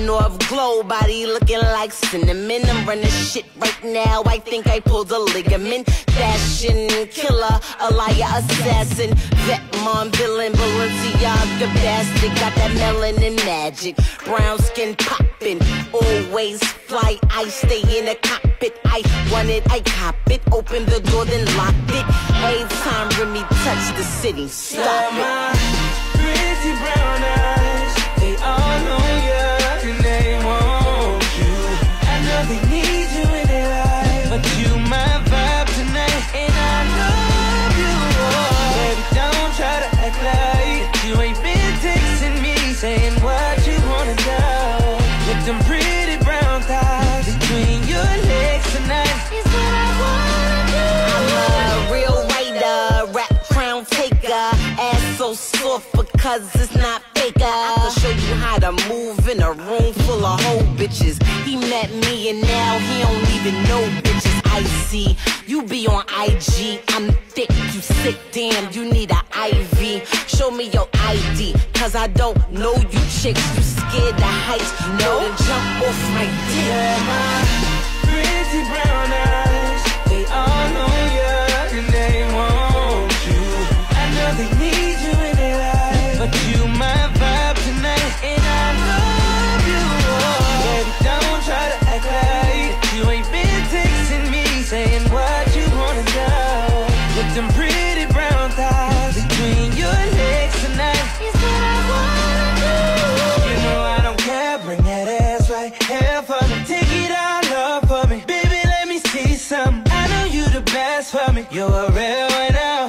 North Glow, body looking like cinnamon. I'm running shit right now, I think I pulled a ligament. Fashion killer, a liar, assassin, vet mom, villain, Balenciaga bastard. Got that melanin magic, brown skin poppin'. Always fly, I stay in the cockpit. I want it, I cop it. Open the door, then locked it. Every time Remy touch the city, stop it. Pretty brown eyes, they all know you and they want you. I know they need you in their life, but you my vibe tonight, and I love you. Baby, don't try to act like you ain't been texting me, saying what you wanna know. With them pretty brown thighs between your legs tonight is what I wanna do. I'm a real writer, rap crown taker. Ass so soft because it's not faker. I can show you how to move in a room full of hoe bitches. He met me and now he don't even know bitches. I see you be on IG, I'm thick, you sick, damn, you need an IV. Show me your ID, cause I don't know you chicks. You scared the heights, you know to jump off my dick. Yeah, my pretty brown eyes, they all know you and they want you. I know they need you in their life, but you my vibe tonight, and I love you. Baby, don't try to act like you ain't been texting me, saying what you wanna know. With them pretty brown thighs between your legs tonight is what I wanna do. You know I don't care, bring that ass right here for me. Take it all up for me, baby, let me see some. I know you the best for me. You're a real winner.